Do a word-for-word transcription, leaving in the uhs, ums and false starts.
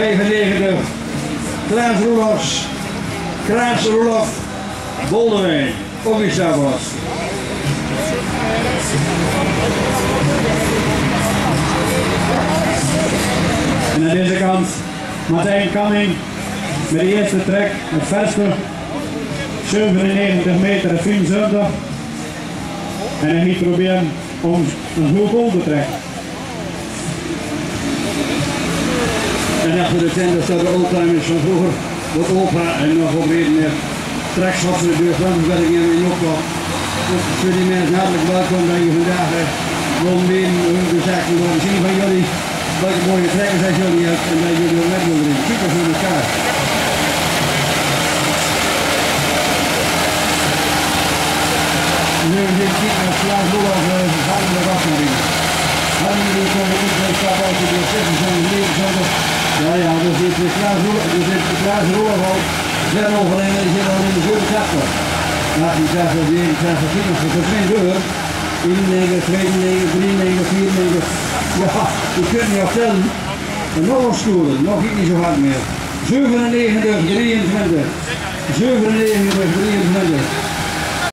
vijfennegentig, Klaas Roelofs, Klaas Roelof, Boldewijn, Officiabos. En aan deze kant Martijn Canning met de eerste trek, het verste, zevenennegentig meter vierenzwintig. En hij gaat proberen om een goed goal te trekken. En achter de tent staat de oldtimers van vroeger, wat opa en nog op reden heeft. Straks had ze de deur van, ben ik in mijn opklap. Dus voor die mensen hartelijk welkom dat je vandaag gewoon weer de zaken laten zien van jullie. Welke mooie trekkers dat jullie hebben en dat jullie er net willen doen. Super voor elkaar. Nu hebben we dit kijken naar Klaas Roelof van de afdeling. Hadden jullie komen niet met stap uit de zevenentwintig negenentwintig. Ja ja, dus dit is Klaas Roelof, dus dit is Klaas Roelof al. Zet over en die zit al in de goede trapper. Nou, die krijgt er weer, die krijgt er vier, voor de twee deur. één negen, twee negen, drie negen, vier negen. Ja, je kunt niet aftellen. En nog een stoelen, nog niet zo hard meer. zevenennegentig, drieëntwintig. zevenennegentig, drieëntwintig.